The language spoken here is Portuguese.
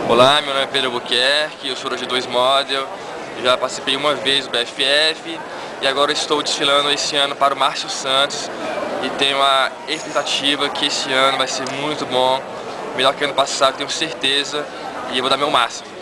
Olá, meu nome é Pedro Albuquerque, eu sou de 2 Model, já participei uma vez do BFF e agora estou desfilando esse ano para o Márcio Santos e tenho a expectativa que esse ano vai ser muito bom, melhor que ano passado, tenho certeza, e eu vou dar meu máximo.